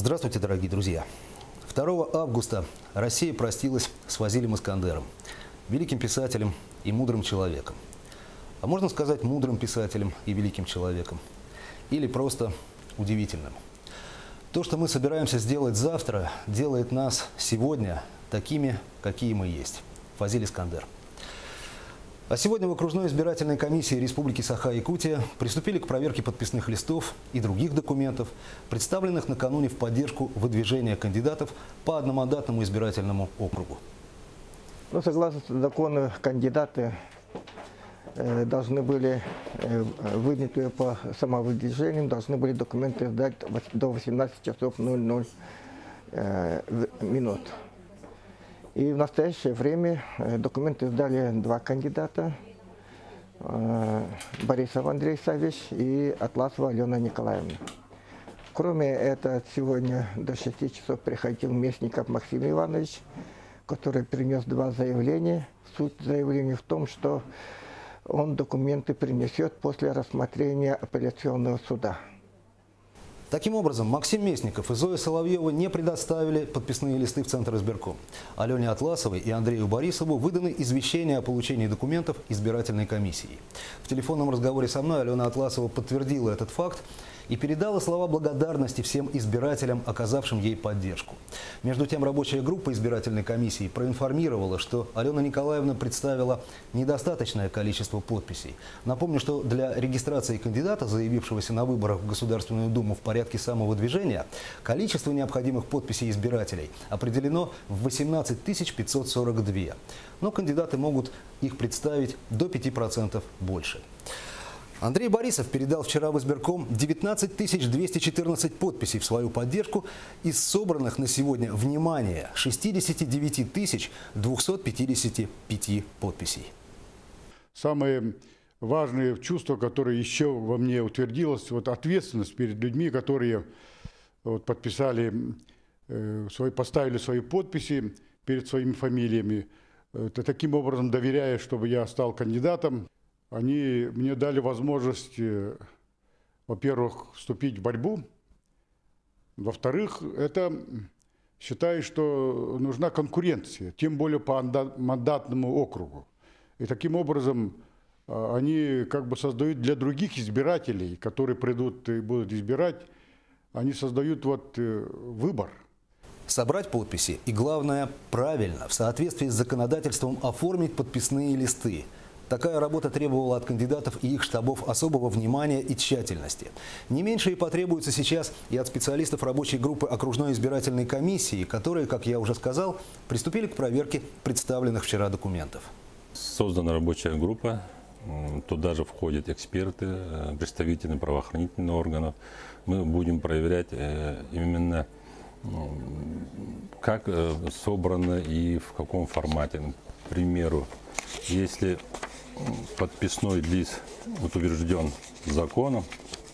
Здравствуйте, дорогие друзья! 2 августа Россия простилась с Фазилем Искандером, великим писателем и мудрым человеком. А можно сказать, мудрым писателем и великим человеком. Или просто удивительным. То, что мы собираемся сделать завтра, делает нас сегодня такими, какие мы есть. Фазиль Искандер. А сегодня в окружной избирательной комиссии Республики Саха-Якутия приступили к проверке подписных листов и других документов, представленных накануне в поддержку выдвижения кандидатов по одномандатному избирательному округу. Согласно закону, кандидаты должны были, выдвинутые по самовыдвижению, должны были документы сдать до 18 часов 00 минут. И в настоящее время документы сдали два кандидата, Борисов Андрей Савич и Атласова Алена Николаевна. Кроме этого, сегодня до 6 часов приходил Местников Максим Иванович, который принес два заявления. Суть заявления в том, что он документы принесет после рассмотрения апелляционного суда. Таким образом, Максим Местников и Зоя Соловьева не предоставили подписные листы в Центр избирком. Алене Атласовой и Андрею Борисову выданы извещения о получении документов избирательной комиссией. В телефонном разговоре со мной Алена Атласова подтвердила этот факт и передала слова благодарности всем избирателям, оказавшим ей поддержку. Между тем, рабочая группа избирательной комиссии проинформировала, что Алена Николаевна представила недостаточное количество подписей. Напомню, что для регистрации кандидата, заявившегося на выборах в Государственную Думу в порядке самовыдвижения, количество необходимых подписей избирателей определено в 18 542. Но кандидаты могут их представить до 5% больше. Андрей Борисов передал вчера в избирком 19 214 подписей в свою поддержку из собранных на сегодня, внимание, 69 255 подписей. Самое важное чувство, которое еще во мне утвердилось, ответственность перед людьми, которые подписали, поставили свои подписи перед своими фамилиями, таким образом доверяя, чтобы я стал кандидатом. Они мне дали возможность, во-первых, вступить в борьбу. Во-вторых, это считаю, что нужна конкуренция, тем более по мандатному округу. И таким образом они создают для других избирателей, которые придут и будут избирать, они создают выбор. Собрать подписи и, главное, правильно, в соответствии с законодательством оформить подписные листы. Такая работа требовала от кандидатов и их штабов особого внимания и тщательности. Не меньше и потребуется сейчас и от специалистов рабочей группы окружной избирательной комиссии, которые, как я уже сказал, приступили к проверке представленных вчера документов. Создана рабочая группа, туда же входят эксперты, представители правоохранительных органов. Мы будем проверять именно, как собрано и в каком формате. К примеру, если подписной лист утвержден законом,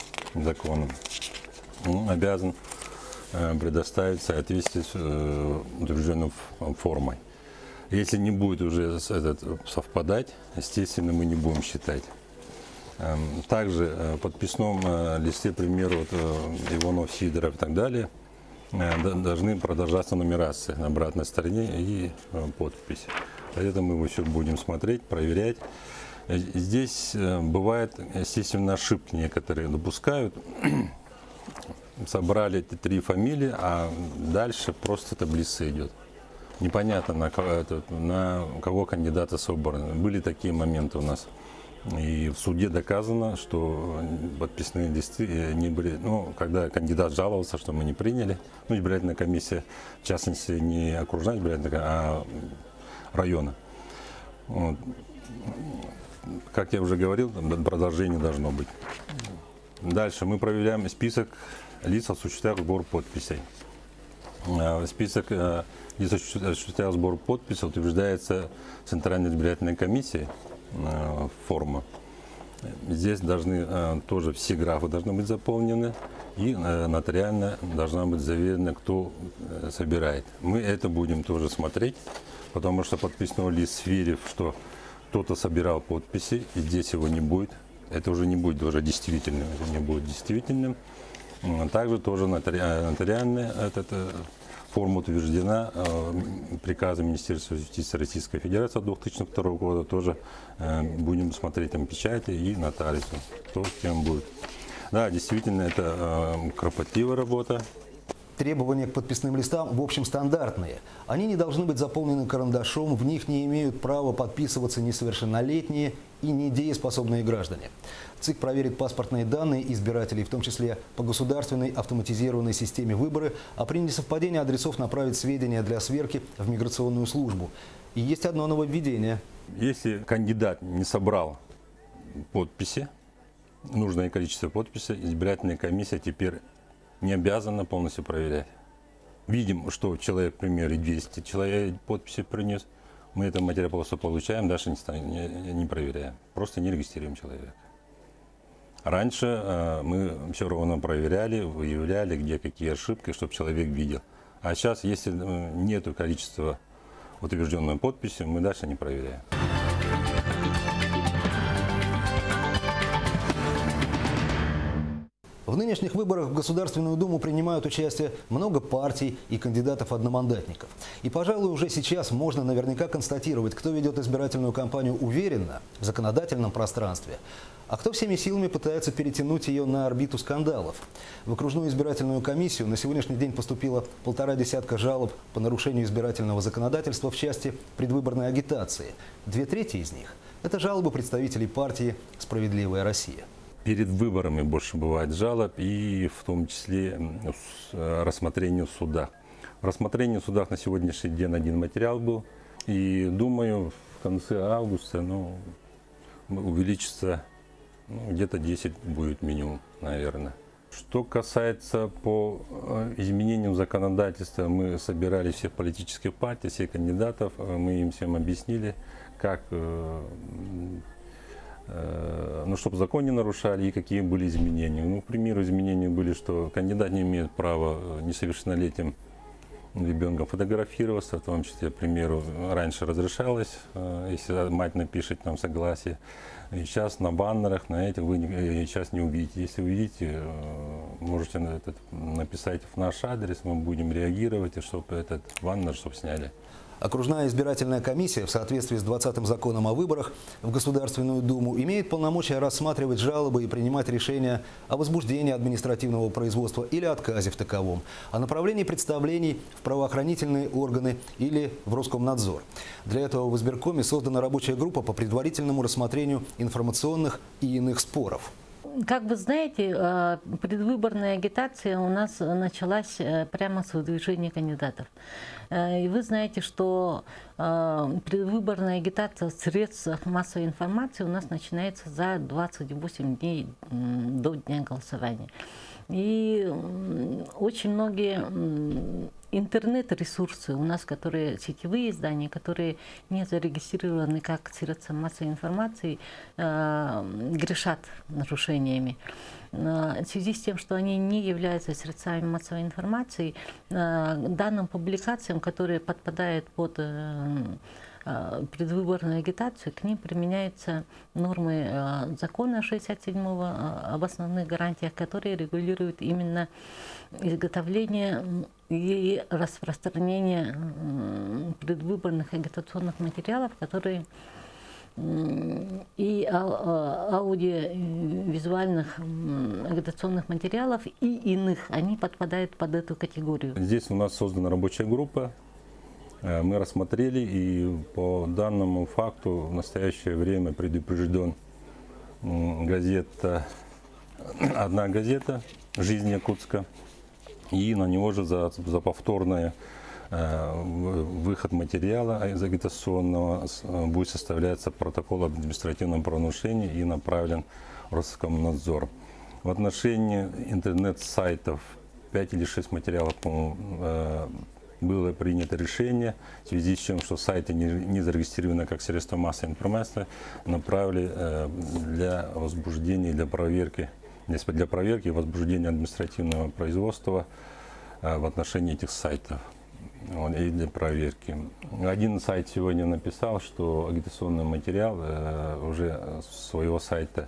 он обязан предоставить в соответствии с утвержденной формой. Если не будет уже совпадать, естественно, мы не будем считать. Также в подписном листе, к примеру, Иванов, Сидоров и так далее, должны продолжаться нумерации на обратной стороне и подпись. Поэтому мы его все будем смотреть, проверять. Здесь бывают, естественно, ошибки некоторые допускают. Собрали эти 3 фамилии, а дальше просто таблица идет. Непонятно, на кого кандидаты собраны. Были такие моменты у нас. И в суде доказано, что подписные листы не были, когда кандидат жаловался, что мы не приняли, избирательная комиссия, в частности, не окружная избирательная, а района. Как я уже говорил, продолжение должно быть. Дальше мы проверяем список лиц, осуществляющих сбор подписей. Список лиц, осуществляющих сбор подписей, утверждается Центральной избирательной комиссией, форма. Здесь должны тоже все графы должны быть заполнены и нотариально должна быть заверена, кто собирает. Мы это будем тоже смотреть, потому что подписной лист, сверив, что кто-то собирал подписи, и здесь его не будет, это уже не будет уже действительным, это не будет действительным. Также тоже нотариальная форма утверждена приказом Министерства юстиции Российской Федерации от 2002 года. Тоже будем смотреть там печати и нотариусу, кто с кем будет. Да, действительно, это кропотливая работа. Требования к подписным листам в общем стандартные. Они не должны быть заполнены карандашом, в них не имеют права подписываться несовершеннолетние и недееспособные граждане. ЦИК проверит паспортные данные избирателей, в том числе по государственной автоматизированной системе выборы, а при несовпадении адресов направит сведения для сверки в миграционную службу. И есть одно нововведение. Если кандидат не собрал подписи, нужное количество подписей, избирательная комиссия теперь не обязана полностью проверять. Видим, что человек, к примеру, 200 человек подписи принес, мы этот материал просто получаем, дальше не проверяем, просто не регистрируем человека. Раньше мы все равно проверяли, выявляли, где какие ошибки, чтобы человек видел. А сейчас, если нет количества утвержденной подписи, мы дальше не проверяем. В нынешних выборах в Государственную Думу принимают участие много партий и кандидатов-одномандатников. И, пожалуй, уже сейчас можно наверняка констатировать, кто ведет избирательную кампанию уверенно в законодательном пространстве, а кто всеми силами пытается перетянуть ее на орбиту скандалов. В окружную избирательную комиссию на сегодняшний день поступило 1,5 десятка жалоб по нарушению избирательного законодательства в части предвыборной агитации. 2/3 из них – это жалобы представителей партии «Справедливая Россия». Перед выборами больше бывает жалоб, и в том числе рассмотрению в судах. В рассмотрении в судах на сегодняшний день один материал был, и думаю, в конце августа увеличится где-то 10 будет минимум, наверное. Что касается по изменениям законодательства, мы собирали всех политических партий, всех кандидатов, мы им всем объяснили, как, чтобы закон не нарушали и какие были изменения. К примеру, изменения были, что кандидат не имеет права несовершеннолетним ребенком фотографироваться, в том числе, к примеру, раньше разрешалось, если мать напишет там согласие. И сейчас на баннерах, на этих вы сейчас не увидите. Если увидите, можете написать в наш адрес, мы будем реагировать, и чтобы этот баннер сняли. Окружная избирательная комиссия в соответствии с 20-м законом о выборах в Государственную Думу имеет полномочия рассматривать жалобы и принимать решения о возбуждении административного производства или отказе в таковом, о направлении представлений в правоохранительные органы или в Роскомнадзор. Для этого в избиркоме создана рабочая группа по предварительному рассмотрению информационных и иных споров. Как вы знаете, предвыборная агитация у нас началась прямо с выдвижения кандидатов. И вы знаете, что предвыборная агитация в средствах массовой информации у нас начинается за 28 дней до дня голосования. И очень многие интернет-ресурсы у нас, которые сетевые издания, которые не зарегистрированы как средства массовой информации, грешат нарушениями. В связи с тем, что они не являются средствами массовой информации, данным публикациям, которые подпадают под предвыборную агитацию, к ним применяются нормы закона 67-го об основных гарантиях, которые регулируют именно изготовление и распространение предвыборных агитационных материалов, которые и аудиовизуальных агитационных материалов и иных, они подпадают под эту категорию. Здесь у нас создана рабочая группа. Мы рассмотрели, и по данному факту в настоящее время предупрежден одна газета «Жизнь Якутска», и на него же за повторное выход материала агитационного будет составляться протокол об административном правонарушении и направлен в Роскомнадзор. В отношении интернет-сайтов 5 или 6 материалов, по-моему, было принято решение, в связи с тем, что сайты не зарегистрированы как средства массовой информации, направили для возбуждения, для проверки и возбуждения административного производства в отношении этих сайтов и для проверки. Один сайт сегодня написал, что агитационный материал уже с своего сайта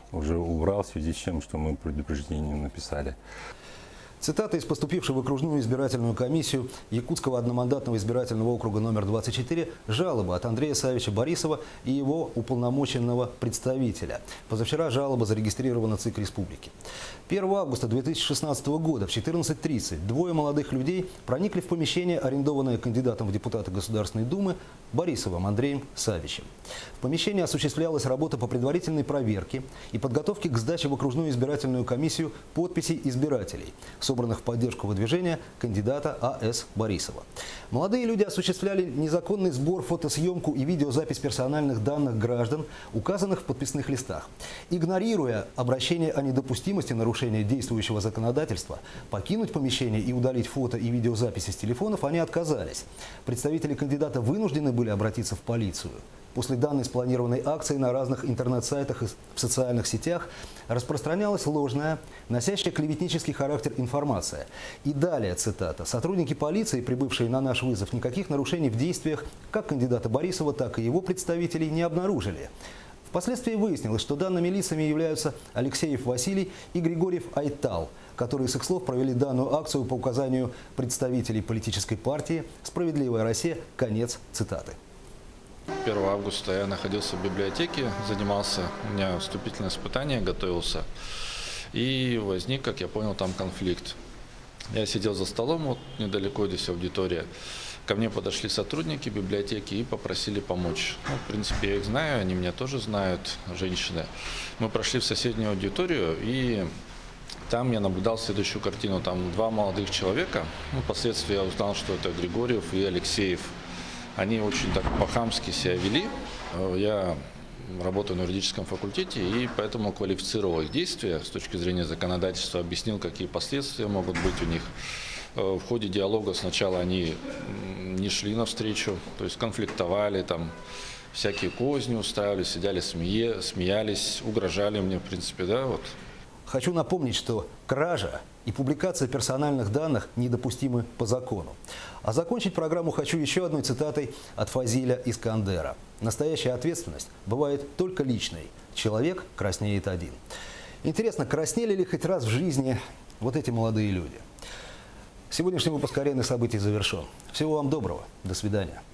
уже убрал в связи с чем, что мы предупреждение написали. Цитата из поступившей в окружную избирательную комиссию Якутского одномандатного избирательного округа номер 24 жалоба от Андрея Савича Борисова и его уполномоченного представителя. Позавчера жалоба зарегистрирована ЦИК Республики. 1 августа 2016 года в 14:30 двое молодых людей проникли в помещение, арендованное кандидатом в депутаты Государственной Думы Борисовым Андреем Савичем. В помещении осуществлялась работа по предварительной проверке и подготовке к сдаче в окружную избирательную комиссию подписей избирателей, собранных в поддержку выдвижения кандидата А.С. Борисова. Молодые люди осуществляли незаконный сбор, фотосъемку и видеозапись персональных данных граждан, указанных в подписных листах. Игнорируя обращение о недопустимости нарушения действующего законодательства, покинуть помещение и удалить фото и видеозаписи с телефонов они отказались. Представители кандидата вынуждены были обратиться в полицию. После данной спланированной акции на разных интернет-сайтах и в социальных сетях распространялась ложная, носящая клеветнический характер информация. И далее цитата. «Сотрудники полиции, прибывшие на наш вызов, никаких нарушений в действиях как кандидата Борисова, так и его представителей не обнаружили». Впоследствии выяснилось, что данными лицами являются Алексеев Василий и Григорьев Айтал, которые с их слов провели данную акцию по указанию представителей политической партии «Справедливая Россия». Конец цитаты. 1 августа я находился в библиотеке, занимался, у меня вступительное испытание, готовился. И возник, как я понял, там конфликт. Я сидел за столом, вот недалеко здесь аудитория. Ко мне подошли сотрудники библиотеки и попросили помочь. Ну, в принципе, я их знаю, они меня тоже знают, женщины. Мы прошли в соседнюю аудиторию, и там я наблюдал следующую картину. Там два молодых человека. Ну, впоследствии я узнал, что это Григорьев и Алексеев. Они очень так по-хамски себя вели. Я работаю на юридическом факультете и поэтому квалифицировал их действия с точки зрения законодательства, объяснил, какие последствия могут быть у них. В ходе диалога сначала они не шли навстречу, то есть конфликтовали, там всякие козни устраивали, сидели, смеялись, угрожали мне, в принципе, да, вот. Хочу напомнить, что кража и публикация персональных данных недопустимы по закону. А закончить программу хочу еще одной цитатой от Фазиля Искандера. «Настоящая ответственность бывает только личной. Человек краснеет один». Интересно, краснели ли хоть раз в жизни вот эти молодые люди? Сегодняшний выпуск «Арены событий» завершен. Всего вам доброго. До свидания.